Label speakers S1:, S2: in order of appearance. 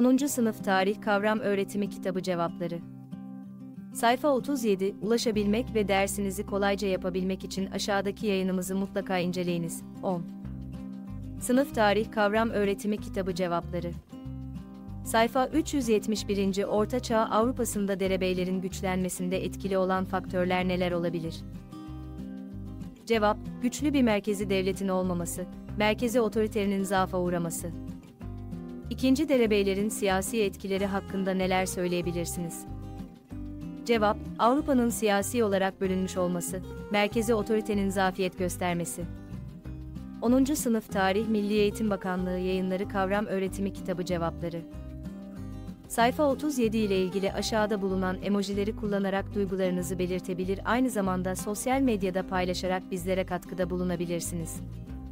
S1: 10. Sınıf Tarih Kavram Öğretimi Kitabı Cevapları. Sayfa 37, ulaşabilmek ve dersinizi kolayca yapabilmek için aşağıdaki yayınımızı mutlaka inceleyiniz. 10. Sınıf Tarih Kavram Öğretimi Kitabı Cevapları. Sayfa 371. Orta Çağ Avrupa'sında derebeylerin güçlenmesinde etkili olan faktörler neler olabilir? Cevap, güçlü bir merkezi devletin olmaması, merkezi otoritenin zaafa uğraması. İkinci, derebeylerin siyasi etkileri hakkında neler söyleyebilirsiniz? Cevap, Avrupa'nın siyasi olarak bölünmüş olması, merkezi otoritenin zafiyet göstermesi. 10. Sınıf Tarih Milli Eğitim Bakanlığı Yayınları Kavram Öğretimi Kitabı Cevapları. Sayfa 37 ile ilgili aşağıda bulunan emojileri kullanarak duygularınızı belirtebilir, aynı zamanda sosyal medyada paylaşarak bizlere katkıda bulunabilirsiniz.